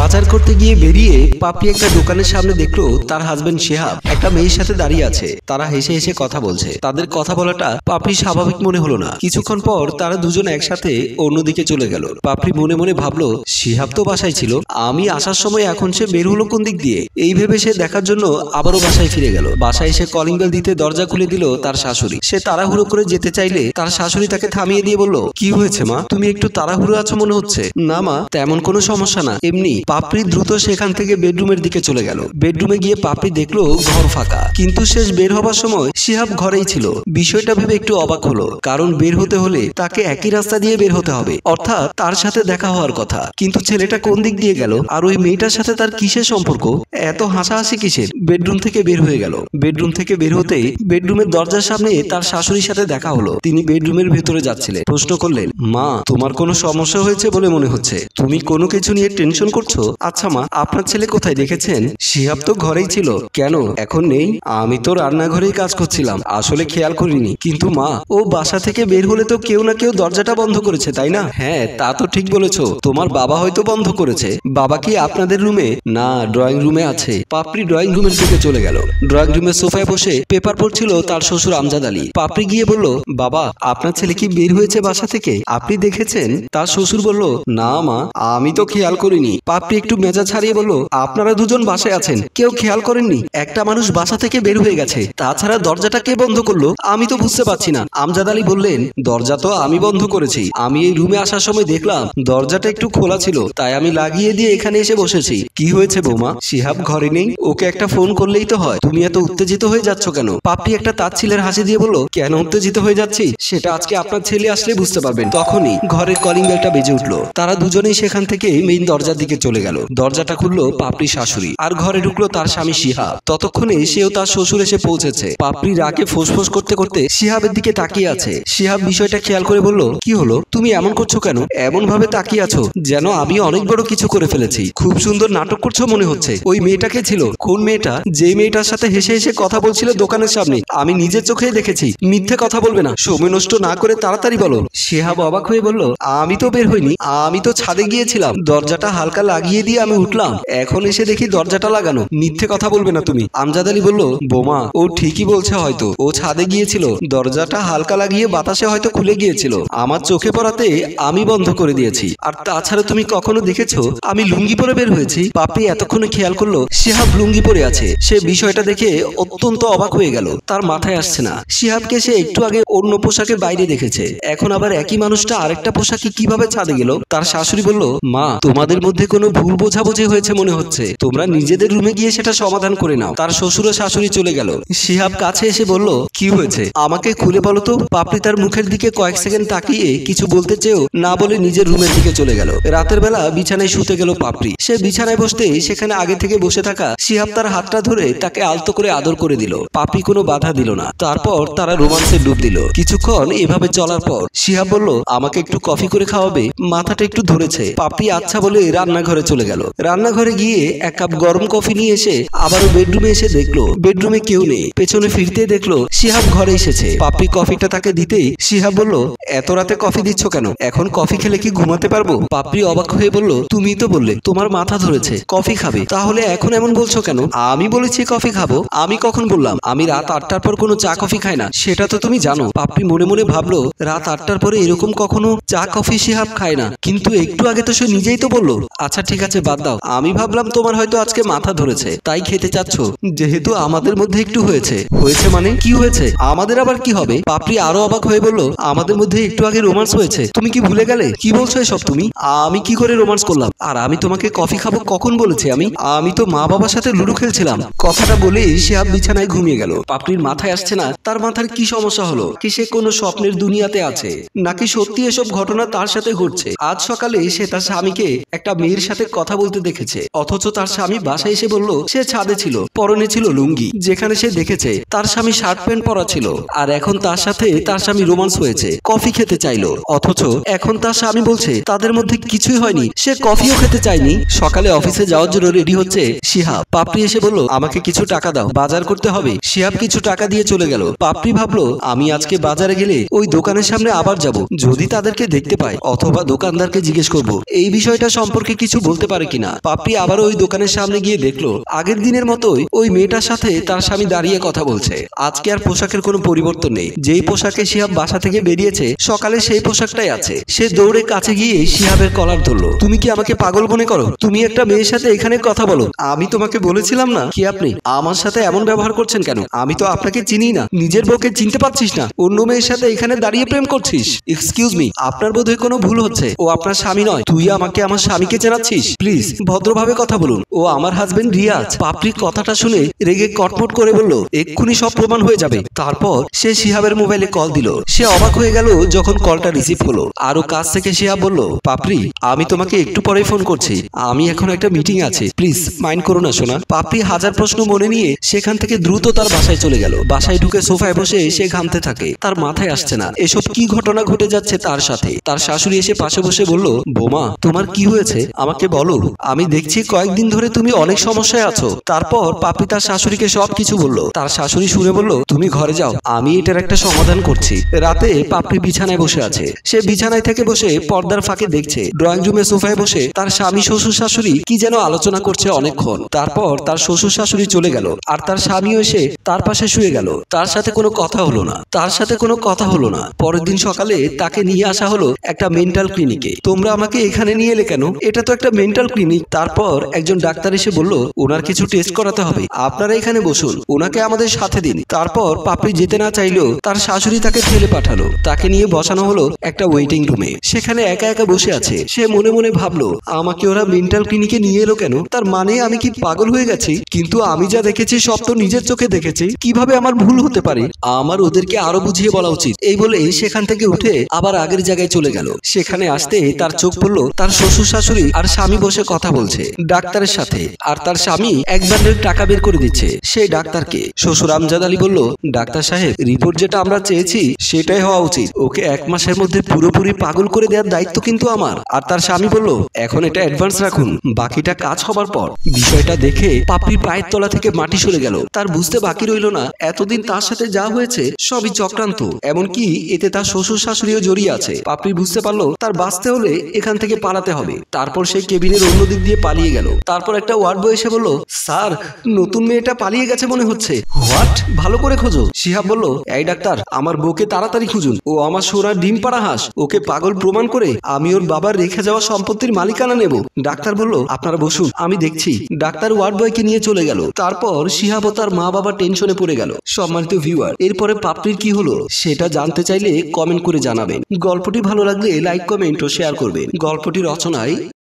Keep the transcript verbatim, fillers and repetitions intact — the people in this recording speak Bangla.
বাজার করতে গিয়ে বেরিয়ে পাপড়ি একটা দোকানের সামনে দেখলো তার হাজবেন্ড শিহাব একটা মেয়ের সাথে দাঁড়িয়ে আছে। তারা হেসে হেসে কথা বলছে। তাদের কথা বলাটা পাপড়ি স্বাভাবিক মনে হলো না। কিছুক্ষণ পর তারা দুজন একসাথে অন্যদিকে চলে গেল। পাপড়ি মনে মনে ভাবলো, শিহাব তো বাসায় ছিল, আমি আসার সময় এখন সে বের হলো কোন দিক দিয়ে? এই ভেবে সে দেখার জন্য আবারও বাসায় ফিরে গেল। বাসায় এসে কলিং বেল দিতে দরজা খুলে দিল তার শাশুড়ি। সে তাড়াহুড়ো করে যেতে চাইলে তার শাশুড়ি তাকে থামিয়ে দিয়ে বলল, কি হয়েছে মা, তুমি একটু তাড়াহুড়ো আছো মনে হচ্ছে। না মা, তেমন কোনো সমস্যা না, এমনি। পাপড়ি দ্রুত সেখান থেকে বেডরুমের দিকে চলে গেল। বেডরুমে গিয়ে পাপড়ি দেখলো ঘর ফাঁকা, কিন্তু শেষ বের হবার সময় শিহাব ঘরেই ছিল। বিষয়টা ভেবে একটু অবাক হলো, কারণ বের হতে হলে তাকে একই রাস্তা দিয়ে বের হতে হবে, অর্থাৎ তার সাথে দেখা হওয়ার কথা। কিন্তু ছেলেটা কোন দিক দিয়ে গেল, আর ওই মেয়েটার সাথে তার কিসের সম্পর্ক, এত হাসাহাসি কিসের? বেডরুম থেকে বের হয়ে গেল। বেডরুম থেকে বের হতেই বেডরুমের দরজার সামনে তার শাশুড়ির সাথে দেখা হলো। তিনি বেডরুমের ভেতরে যাচ্ছিলেন। প্রশ্ন করলেন, মা, তোমার কোনো সমস্যা হয়েছে বলে মনে হচ্ছে, তুমি কোনো কিছু নিয়ে টেনশন করছো? আচ্ছা মা, আপনার ছেলে কোথায় দেখেছেন? শিহাব তো ঘরেই ছিল। কেন এখন নেই? আমি তো রান্নাঘরেই কাজ করছিলাম, আসলে খেয়াল করিনি। কিন্তু মা, ও বাসা থেকে বের হলে তো কেউ না কেউ দরজাটা বন্ধ করেছে, তাই না? হ্যাঁ, তা তো ঠিক বলেছো, তোমার বাবা হয়তো বন্ধ করেছে। বাবা কি আপনাদের রুমে? না, ড্রয়িং রুমে আছে। পাপড়ি ড্রয়িং রুমের দিকে চলে গেল। ড্রয়িং রুমের সোফায় বসে পেপার পড়ছিল তার শ্বশুর আমজাদ আলী। পাপড়ি গিয়ে বলল, বাবা, আপনার ছেলে কি বের হয়েছে বাসা থেকে? আপনি দেখেছেন? তার শ্বশুর বলল, না মা, আমি তো খেয়াল করিনি। পাপড়ি একটু মেজাজ হারিয়ে বলল, আপনারা দুজন বাসায় আছেন, কেউ খেয়াল করেননি? একটা মানুষ বাসা থেকে বের হয়ে গেছে, তাছাড়া দরজাটা কে বন্ধ করলো আমি তো বুঝতে পারছি না। আমজাদ আলী বললেন, দরজা তো আমি বন্ধ করেছি। আমি এই রুমে আসার সময় দেখলাম দরজাটা একটু খোলা ছিল, তাই আমি লাগিয়ে দিয়ে এখানে এসে বসেছি। কি হয়েছে বৌমা, শিহাব ঘরে নেই? ওকে একটা ফোন করলেই তো হয়, তুমি এত উত্তেজিত হয়ে যাচ্ছ কেন? পাপড়ি একটা তাচ্ছিলের হাসি দিয়ে বলল, কেন উত্তেজিত হয়ে যাচ্ছি সেটা আজকে আপনার ছেলে আসলে বুঝতে পারবেন। তখনই ঘরের কলিং বেলটা বেজে উঠলো। তারা দুজনেই সেখান থেকে মেইন দরজার দিকে চলে গেল। দরজাটা খুললো পাপড়ি শাশুড়ি, আর ঘরে ঢুকলো তার স্বামী শিহাব। ততক্ষণে সেও তার শ্বশুর এসে পৌঁছেছে। পাপড়ি রাগে ফোঁসফোঁস করতে করতে শিহাবের দিকে তাকিয়ে আছে। শিহাব বিষয়টা খেয়াল করে বলল, কি হলো, তুমি এমন করছো কেন? এমন ভাবে তাকিয়ে আছো যেন আমি অনেক বড় কিছু করে ফেলেছি। খুব সুন্দর নাটক করছো মনে হচ্ছে। ওই মেয়েটাকে ছিল? কোন মেয়েটা? যে মেয়েটার সাথে হেসে হেসে কথা বলছিল দোকানের সামনে, আমি নিজের চোখেই দেখেছি। মিথ্যে কথা বলবে না, সময় নষ্ট না করে তাড়াতাড়ি বলো। শিহাব অবাক হয়ে বলল, আমি তো বের হইনি, আমি তো ছাদে গিয়েছিলাম, দরজাটা হালকা লাগিয়ে দিয়ে আমি উঠলাম, এখন এসে দেখি দরজাটা লাগানো। মিথ্যে কথা বলবে না তুমি। আমজাদ আলী বলল, বোমা, ও ঠিকই বলছে, হয়তো ও ছাদে গিয়েছিল, দরজাটা হালকা লাগিয়ে বাতাসে হয়তো খুলে গিয়েছিল, আমার চোখে পড়াতে আমি বন্ধ করে দিয়েছি। আর তাছাড়া তুমি কখনো দেখেছো আমি লুঙ্গি পরে বের হয়েছি? পাপড়ি এতক্ষণে খেয়াল করলো শিহাব লুঙ্গি পরে আছে। সে বিষয়টা দেখে অত্যন্ত অবাক হয়ে গেল। তার মাথায় আসছে না, শিহাবকে সে একটু আগে অন্য পোশাকে বাইরে দেখেছে, এখন আবার একই মানুষটা আরেকটা পোশাকে কিভাবে ছাদে গেল? তার শাশুড়ি বলল, মা, তোমাদের মধ্যে কোনো ভুল বোঝাবুঝি হয়েছে মনে হচ্ছে, তোমরা নিজেদের রুমে গিয়ে সেটা সমাধান করে নাও। তার শ্বশুর ও শাশুড়ি চলে গেল। শিহাব কাছে এসে বলল, কি হয়েছে আমাকে খুলে বলো তো। পাপড়ি তার মুখের দিকে কয়েক সেকেন্ড তাকিয়ে কিছু বলতে চেয়েও না বলে নিজের রুমের দিকে চলে গেল। রাতের বেলা বিছানায় শুতে গেল পাপড়ি। সে বিছানায় বসতেই সেখানে আগে থেকে বসে থাকা শিহাব তার হাতটা ধরে তাকে আলতো করে আদর করে দিল। পাপড়ি কোনো বাধা দিল না। তারপর তারা রোমান্সে ডুব দিল। কিছুক্ষণ এভাবে চলার পর শিহাব বলল, আমাকে একটু কফি করে খাওয়াবে, মাথাটা একটু ধরেছে। পাপড়ি আচ্ছা বলে রান্নাঘরে চলে গেল। রান্নাঘরে গিয়ে এক কাপ গরম কফি নিয়ে এসে আবারও বেডরুমে এসে দেখলো বেডরুমে কেউ নেই। পেছনে ফিরতে দেখলো শিহাব ঘরে এসেছে। পাপড়ি কফিটা তাকে দিতেই শিহাব বলল, এত রাতে কফি দিচ্ছ কেন? এখন কফি খেলে কি ঘুমাতে পারবো? পাপড়ি অবাক হয়ে বলল, তুমি তো বললে তোমার মাথা ধরেছে, কফি খাবে, তাহলে এখন এমন বলছো কেন? আমি বলেছি কফি খাবো? আমি কখন বললাম? আমি রাত আটটার পর কোনো চা কফি খাই না, সেটা তো তুমি জানো। পাপড়ি মনে মনে ভাবলো, রাত আটটার পরে এরকম কখনো চা কফি শিহাব খায় না, কিন্তু একটু আগে তো সে নিজেই তো বললো। আচ্ছা ঠিক আছে, বাদ দাও, আমি ভাবলাম তোমার হয়তো আজকে মাথা ধরেছে তাই খেতে চাচ্ছ, যেহেতু আমাদের মধ্যে একটু হয়েছে। হয়েছে মানে কি হয়েছে? আমাদের আবার কি হবে? পাপড়ি আরো অবাক হয়ে বলল, আমাদের মধ্যে একটু আগে রোমান্স হয়েছে, তুমি কি ভুলে গেলে? কি বলছো এসব তুমি? আমি কি করে রোমান্স করলাম? আর আমি তোমাকে কফি খাবো কখন বলেছি? আমি আমি তো মা বাবার সাথে লুডো খেলছিলাম। কথাটা বলেই শিহাব বিছানায় ঘুমিয়ে গেল। পাপড়ির মাথায় আসছে না তার মাথার কি সমস্যা হলো, কি সে কোনো স্বপ্নের দুনিয়াতে আছে, নাকি সত্যি এসব ঘটনা তার সাথে ঘটছে। আজ সকালে সে তার স্বামীকে একটা মেয়ের সাথে কথা বলতে দেখেছে, অথচ তার স্বামী বাসায় এসে বলল সে ছাদে ছিল, পরনে ছিল লুঙ্গি, যেখানে সে দেখেছে তার স্বামী শার্ট প্যান্ট পরা ছিল, আর এখন তার সাথে তার স্বামী রোমান্স হয়েছে, কফি খেতে চাইলো, অথচ এখন তার স্বামী বলছে তাদের মধ্যে কিছুই হয়নি, সে কফিও খেতে চায়নি। সকালে অফিসে যাওয়ার জন্য রেডি হচ্ছে শিহাব। পাপড়ি এসে বলল, আমাকে কিছু টাকা দাও, বাজার করতে হবে। শিহাব কিছু টাকা দিয়ে চলে গেল। পাপড়ি ভাবলো, আমি আজকে বাজারে গেলে ওই দোকানের সামনে আবার যাব, যদি তাদেরকে দেখতে পাই অথবা দোকানদারকে জিজ্ঞেস করব এই বিষয়টা সম্পর্কে কিছু বলতে পারে কিনা। পাপড়ি আবার ওই দোকানের সামনে গিয়ে দেখলো আগের দিনের মতোই ওই মেয়েটার সাথে তার স্বামী দাঁড়িয়ে কথা বলছে। আজকে আর পোশাকের কোনো পরিবর্তন নেই, যেই পোশাকে শিহাব বাসা থেকে বেরিয়েছে সকালে সেই পোশাকটাই আছে। সে দৌড়ে কাছে গিয়ে শিহাবের কলার ধরলো। তুমি কি আমাকে পাগল মনে করো? তুমি একটা মেয়ের সাথে এখানে কথা বলো, আমি তোমাকে বলেছিলাম না? কি আপনি আমার সাথে এমন ব্যবহার করছেন কেন? আমি তো আপনাকে চিনি না, নিজের বউকে চিনতে পারছিস না, অন্য মেয়ের সাথে এখানে দাঁড়িয়ে প্রেম করছিস। এক্সকিউজ মি, আপনার বোধহয় কোনো ভুল হচ্ছে, ও আপনার স্বামী নয়। তুই আমাকে আমার স্বামীকে চেনাচ্ছিস? প্লিজ ভদ্রভাবে কথা বলুন, ও আমার হাজবেন্ড রিয়াজ। পাপড়ির কথাটা শুনে রেগে কটমট করে বলল, এক্ষুনি সব প্রমাণ হয়ে যাবে। তারপর সে শিহাবের মোবাইলে কল দিল। সে অবাক হয়ে গেল যখন কলটা রিসিভ হলো। আরো কাছ থেকে শিহাব বলল, পাপড়ি আমি তোমাকে একটু পরে ফোন করছি, আমি এখন একটা মিটিং আছে, প্লিজ মাইন্ড করো না সোনা। পাপড়ি হাজার প্রশ্ন মনে নিয়ে সেখান থেকে দ্রুত তার বাসায় চলে গেল। বাসায় ঢুকে সোফায় বসে সে ঘামতে থাকে। তার মাথায় আসছে না এসব কি ঘটনা ঘটে যাচ্ছে তার সাথে। তার শাশুড়ি এসে পাশে বসে বলল, বোমা তোমার কি হয়েছে আমাকে বলো, আমি দেখছি কয়েকদিন ধরে তুমি অনেক সমস্যায় আছো। তারপর পাপড়ি তার শাশুড়িকে সবকিছু বলল। তার শাশুড়ি শুনে বলল, তুমি ঘরে যাও, আমি এটার একটা সমাধান করছি। রাতে পাপড়ি বিছানায় বসে আছে। সে বিছানায় থেকে বসে পর্দার ফাঁকে দেখছে ড্রয়িং রুমে সোফায় বসে তার স্বামী শ্বশুর শাশুড়ি কি যেন আলোচনা করছে অনেকক্ষণ। তারপর তার শ্বশুর শাশুড়ি চলে গেল আর তার স্বামীও এসে তার পাশে শুয়ে গেল। তার সাথে কোনো কথা হলো না, তার সাথে কোনো কথা হলো না। পরের দিন সকালে তাকে নিয়ে আসা হলো একটা মেন্টাল ক্লিনিকে। তোমরা আমাকে এখানে নিয়ে এলে কেন? এটা তো একটা মেন্টাল ক্লিনিক। তারপর একজন ডাক্তার এসে বলল, ওনার কিছু টেস্ট করাতে হবে, আপনারা এখানে বসুন, ওনাকে আমাদের সাথে দিন। তারপর পাপড়ি যেতে না চাইলেও তার শাশুড়ি তাকে ঠেলে পাঠালো। তাকে নিয়ে বসানো হলো একটা ওয়েটিং রুমে। সেখানে একা একা বসে আছে। সে মনে মনে ভাবলো, আমাকে ওরা মেন্টাল ক্লিনিকে নিয়ে এলো কেন? তার মানে আমি কি পাগল হয়ে গেছি? কিন্তু আমি যা দেখেছি সব তো নিজের চোখে দেখেছি, কিভাবে আমার ভুল হতে পারে? আমার ওদেরকে আরো বুঝিয়ে বলা উচিত। এই বলে সেখান থেকে উঠে আবার আগের জায়গায় চলে গেল। সেখানে আসতে তার চোখ পড়লো তার শ্বশুর শাশুড়ি আর স্বামী বসে কথা বলছে ডাক্তারের সাথে, আর তার স্বামী এক বান্ডেল টাকা বের করে দিচ্ছে সেই ডাক্তারকে। শ্বশুর আমজাদ আলী বলল, ডাক্তার সাহেব রিপোর্ট যেটা আমরা চেয়েছি সেটাই হওয়া উচিত, ওকে এক মাসের মধ্যে পুরোপুরি পাগল করে দেওয়ার দায়িত্ব কিন্তু আমার। আর তার স্বামী বলল, এখন এটা অ্যাডভান্স রাখুন, বাকিটা কাজ হবার পর। বিষয়টা দেখে পাপড়ির পায়ের তলা থেকে মাটি সরে গেল। তার বুঝতে বাকি রইল না এতদিন তার সাথে যা হয়েছে সবই চক্রান্ত, এমনকি এতে তার শ্বশুর শাশুড়িও জড়িয়ে আছে। পাপড়ি বুঝতে পারলো তার বাঁচতে হলে এখান থেকে পালাতে হবে। তারপর সেই কেবিনের অন্য দিক দিয়ে পালিয়ে গেল। তারপর একটা ওয়ার্ড বয় এসে বলল, স্যার নতুন মেয়েটা পালিয়ে গেছে মনে হচ্ছে। হোয়াট? ভালো করে খোঁজো। শিহাব বলল, এই ডাক্তার আমার বউকে তাড়াতাড়ি খুঁজুন, ও আমার সোনার ডিম পাড়া হাঁস, ওকে পাগল প্রমাণ করে আমি ওর বাবার রেখে যাওয়া সম্পত্তির মালিকানা নেব। ডাক্তার বলল, আপনারা বসুন, আমি দেখছি। ডাক্তার ওয়ার্ড বয়কে নিয়ে চলে গেল। তারপর শিহাব ও তার মা বাবা টেনশনে পড়ে গেল। সম্মানিত ভিউয়ার, এরপরে পাপড়ির কি হলো সেটা জানতে চাইলে কমেন্ট করে জানাবেন। গল্পটি ভালো লাগলে লাইক কমেন্ট ও শেয়ার করবেন। গল্পটি রচনায়